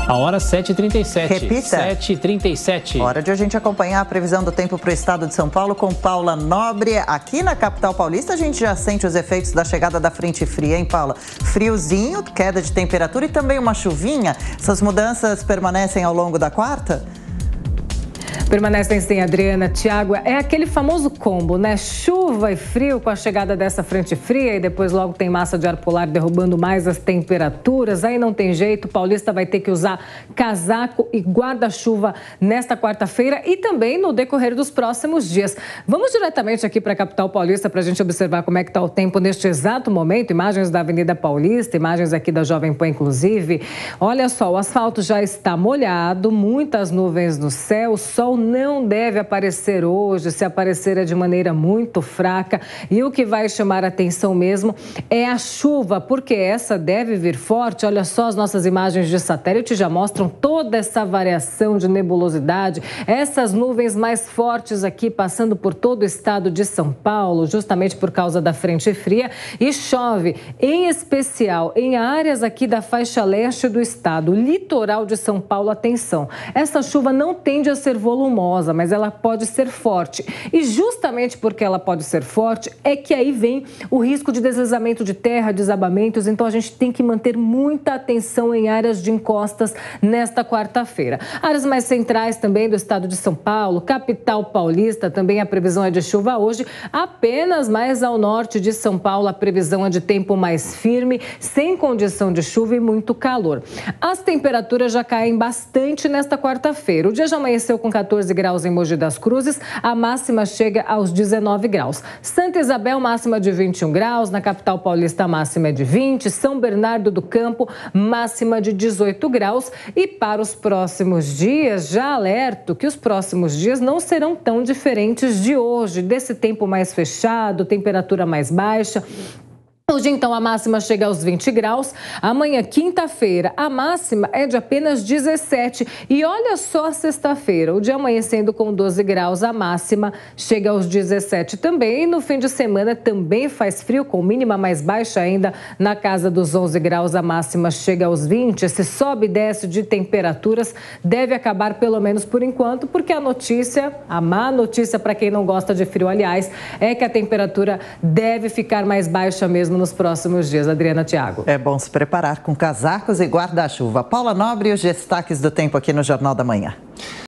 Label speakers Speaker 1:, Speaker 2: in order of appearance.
Speaker 1: A hora 7h37.
Speaker 2: Repita.
Speaker 1: 7h37.
Speaker 2: Hora de a gente acompanhar a previsão do tempo para o estado de São Paulo com Paula Nobre. Aqui na capital paulista a gente já sente os efeitos da chegada da frente fria, hein, Paula? Friozinho, queda de temperatura e também uma chuvinha. Essas mudanças permanecem ao longo da quarta?
Speaker 3: Permanecem sim, Adriana. Tiago, é aquele famoso combo, né? Chuva e frio com a chegada dessa frente fria e depois logo tem massa de ar polar derrubando mais as temperaturas. Aí não tem jeito, o paulista vai ter que usar casaco e guarda-chuva nesta quarta-feira e também no decorrer dos próximos dias. Vamos diretamente aqui para a capital paulista para a gente observar como é que está o tempo neste exato momento. Imagens da Avenida Paulista, imagens aqui da Jovem Pan, inclusive. Olha só, o asfalto já está molhado, muitas nuvens no céu, o sol não deve aparecer hoje, se aparecer é de maneira muito fraca. E o que vai chamar a atenção mesmo é a chuva, porque essa deve vir forte. Olha só, as nossas imagens de satélite já mostram toda essa variação de nebulosidade, essas nuvens mais fortes aqui passando por todo o estado de São Paulo, justamente por causa da frente fria, e chove, em especial em áreas aqui da faixa leste do estado, litoral de São Paulo. Atenção, essa chuva não tende a ser volumosa, mas ela pode ser forte. E justamente porque ela pode ser forte, é que aí vem o risco de deslizamento de terra, desabamentos. Então a gente tem que manter muita atenção em áreas de encostas nesta quarta-feira. Áreas mais centrais também do estado de São Paulo, capital paulista, também a previsão é de chuva hoje. Apenas mais ao norte de São Paulo, a previsão é de tempo mais firme, sem condição de chuva e muito calor. As temperaturas já caem bastante nesta quarta-feira. O dia já amanheceu com 14 graus em Mogi das Cruzes, a máxima chega aos 19 graus. Santa Isabel, máxima de 21 graus, na capital paulista a máxima é de 20, São Bernardo do Campo, máxima de 18 graus. E para os próximos dias, já alerto que os próximos dias não serão tão diferentes de hoje, desse tempo mais fechado, temperatura mais baixa. Hoje, então, a máxima chega aos 20 graus. Amanhã, quinta-feira, a máxima é de apenas 17. E olha só a sexta-feira, o dia amanhecendo com 12 graus, a máxima chega aos 17 também. E no fim de semana também faz frio, com mínima mais baixa ainda, na casa dos 11 graus, a máxima chega aos 20. Esse sobe e desce de temperaturas deve acabar, pelo menos por enquanto, porque a notícia, a má notícia para quem não gosta de frio, aliás, é que a temperatura deve ficar mais baixa mesmo nos próximos dias. Adriana, Tiago.
Speaker 2: É bom se preparar com casacos e guarda-chuva. Paula Nobre e os destaques do tempo aqui no Jornal da Manhã.